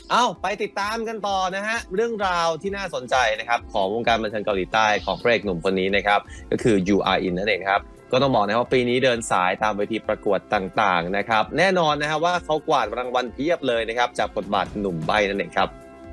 ไปติดตามกันต่อนะฮะเรื่องราวที่น่าสนใจนะครับของวงการบันเทิงเกาหลีใต้ของพระเอกหนุ่มคนนี้นะครับก็คือ You Are In นั่นเองครับก็ต้องบอกนะครับว่าปีนี้เดินสายตามเวทีประกวดต่างๆนะครับแน่นอนนะครับว่าเขากวาดรางวัลเพียบเลยนะครับจากบทบาทหนุ่มใบ้นั่นเองครับ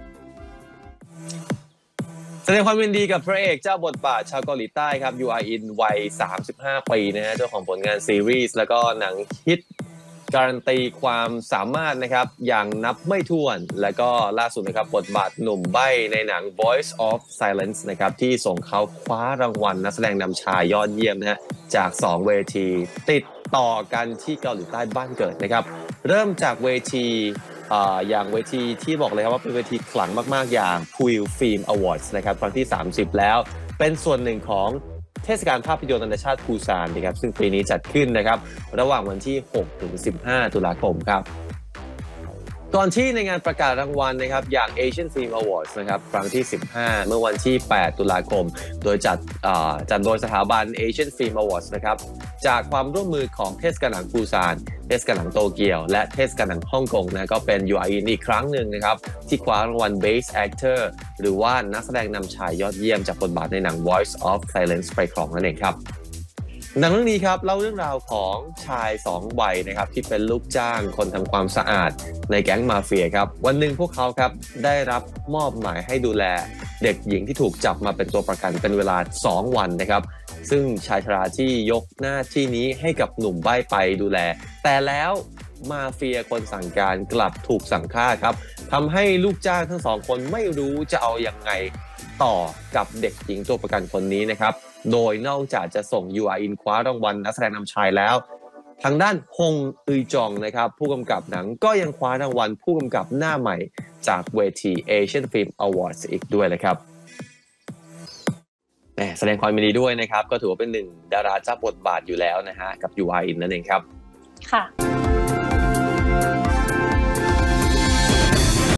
แสดงความยินดีกับพระเอกเจ้าบทบาทชาวเกาหลีใต้ครับ You Are In วัย35 ปีนะฮะเจ้าของผลงานซีรีส์แล้วก็หนังฮิตการันตีความสามารถนะครับอย่างนับไม่ถ้วนและก็ล่าสุดนะครับบทบาทหนุ่มใบ้ในหนัง Voice of Silence นะครับที่ส่งเขาคว้ารางวัลนักแสดงนำชายยอดเยี่ยมนะฮะจาก2เวทีติดต่อกันที่เกาหลีใต้บ้านเกิดนะครับเริ่มจากเวทีอย่างเวทีที่บอกเลยครับว่าเป็นเวทีขลังมากๆอย่าง Puil Film Awards นะครับครั้งที่30แล้วเป็นส่วนหนึ่งของเทศกาลภาพยนตร์นานาชาติปูซานนะครับซึ่งปีนี้จัดขึ้นนะครับระหว่างวันที่6ถึง15ตุลาคมครับก่อนที่ในงานประกาศรางวัลนะครับอย่าง Asian Film Awards นะครับครั้งที่15เมื่อวันที่8ตุลาคมโดยจัดโดยสถาบัน Asian Film Awards นะครับจากความร่วมมือของเทศกาลหนังปูซานเทศกาลหนังโตเกียวและเทศกาลหนังฮ่องกงนะก็เป็น You Are In อีกครั้งหนึ่งนะครับที่คว้ารางวัล Best Actor หรือว่านักแสดงนำชายยอดเยี่ยมจากบทบาทในหนัง Voice of Silence ไปครองนั่นเองครับหนังเรื่องนี้ครับเล่าเรื่องราวของชาย2วัยนะครับที่เป็นลูกจ้างคนทำความสะอาดในแก๊งมาเฟียครับวันหนึ่งพวกเขาครับได้รับมอบหมายให้ดูแลเด็กหญิงที่ถูกจับมาเป็นตัวประกันเป็นเวลา2วันนะครับซึ่งชายชราที่ยกหน้าที่นี้ให้กับหนุ่มใบ้ไปดูแลแต่แล้วมาเฟียคนสั่งการกลับถูกสั่งฆ่าครับทำให้ลูกจ้างทั้ง2คนไม่รู้จะเอายังไงต่อกับเด็กหญิงตัวประกันคนนี้นะครับโดยนอกจากจะส่ง You Are In คว้ารางวัลนักแสดงนำชายแล้วทางด้านฮงอึยจองนะครับผู้กำกับหนังก็ยังคว้ารางวัลผู้กำกับหน้าใหม่จากเวที Asian Film Awards อีกด้วยเลยครับแสดงความยินดีด้วยนะครับก็ถือว่าเป็นหนึ่งดาราเจ้าบทบาทอยู่แล้วนะฮะกับ You Are In นั่นเองครับค่ะ